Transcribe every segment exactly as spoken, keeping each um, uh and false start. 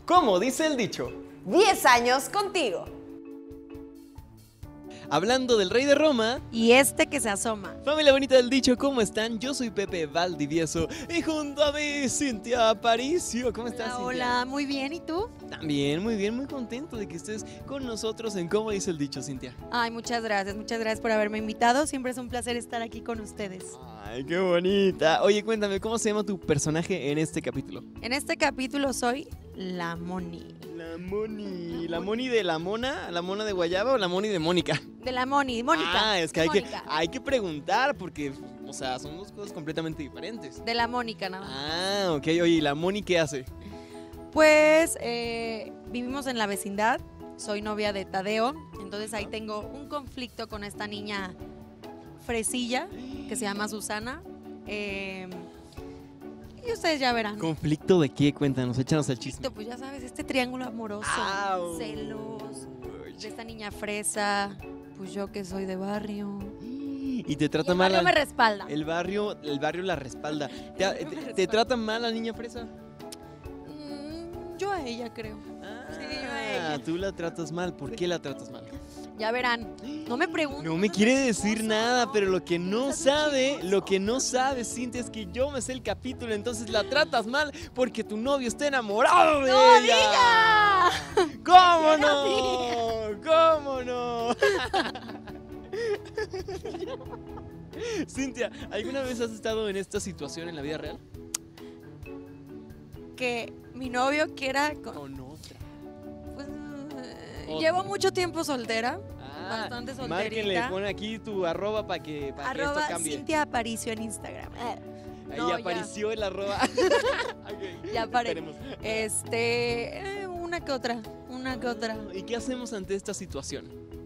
Como dice el dicho, diez años contigo. hablando del rey de Roma. Y este que se asoma. Familia bonita del dicho, ¿cómo están? Yo soy Pepe Valdivieso y junto a mí Cintia Aparicio. ¿Cómo estás, Hola, Cintia? hola, muy bien, ¿y tú? También, muy bien, muy contento de que estés con nosotros en Cómo dice el dicho, Cintia. Ay, muchas gracias, muchas gracias por haberme invitado. Siempre es un placer estar aquí con ustedes. Ay, qué bonita. Oye, cuéntame, ¿cómo se llama tu personaje en este capítulo? En este capítulo soy la Moni. La Moni. ¿La Moni de la mona? ¿La mona de Guayaba o la Moni de Mónica? De la Moni, Mónica. Ah, es que hay, que Mónica. hay que preguntar porque, o sea, son dos cosas completamente diferentes. De la Mónica, nada más. Ah, ok. Oye, ¿y la Moni qué hace? Pues eh, vivimos en la vecindad, soy novia de Tadeo, entonces ahí tengo un conflicto con esta niña fresilla que se llama Susana. eh, y ustedes ya verán. ¿Conflicto de qué? Cuéntanos, échanos el chisme. Pues ya sabes, este triángulo amoroso, Au. celos, de esta niña fresa, pues yo que soy de barrio. Y te Y trata el mal. barrio la- me respalda. El barrio, el barrio la respalda. ¿Te, barrio me te- te respalda. trata mal la niña fresa? Mm, yo a ella creo. Sí, yo a ella. Ah, tú la tratas mal. ¿Por qué la tratas mal? Ya verán. No me pregunten. No me quiere decir nada, pero lo que no Estás muy sabe, chismoso. lo que no sabe, Cintia, es que yo me sé el capítulo, entonces la tratas mal porque tu novio está enamorado de ¡No ella. diga! ¿Cómo ¡Que no? no ¿Cómo no? Cintia, ¿alguna vez has estado en esta situación en la vida real? Que mi novio quiera. con- ¿O no? otra? Pues, eh, Otra. llevo mucho tiempo soltera. Ah, Bastante márquenle, solterita. pon aquí tu arroba para que, pa' que esto Arroba cambie. Cintia Aparicio en Instagram. Eh, Ahí no, ya. apareció el arroba. Ok, Ya paré. esperemos. Este. eh, una que otra. Una que otra. ¿Y qué hacemos ante esta situación?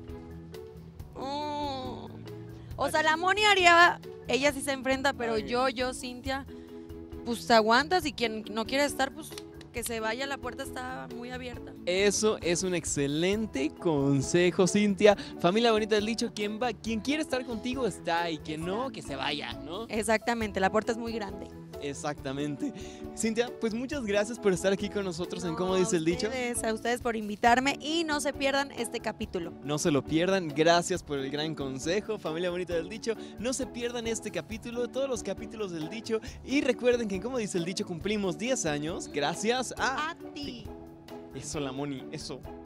Oh. O sea, la Moni haría. Ella sí se enfrenta, pero Ok. yo, yo, Cintia, pues te aguantas y quien no quiere estar, pues que se vaya, la puerta está muy abierta. Eso es un excelente consejo, Cintia. Familia bonita del dicho, quien va, quien quiere estar contigo está y quien no, que se vaya, ¿no? Exactamente, la puerta es muy grande. Exactamente. Cintia, pues muchas gracias por estar aquí con nosotros en No, Cómo dice el dicho. A ustedes, a ustedes por invitarme y no se pierdan este capítulo. No se lo pierdan, gracias por el gran consejo, familia bonita del dicho. No se pierdan este capítulo, todos los capítulos del dicho. Y recuerden que en Como dice el dicho cumplimos diez años gracias a... A ti. Eso, la Moni, eso.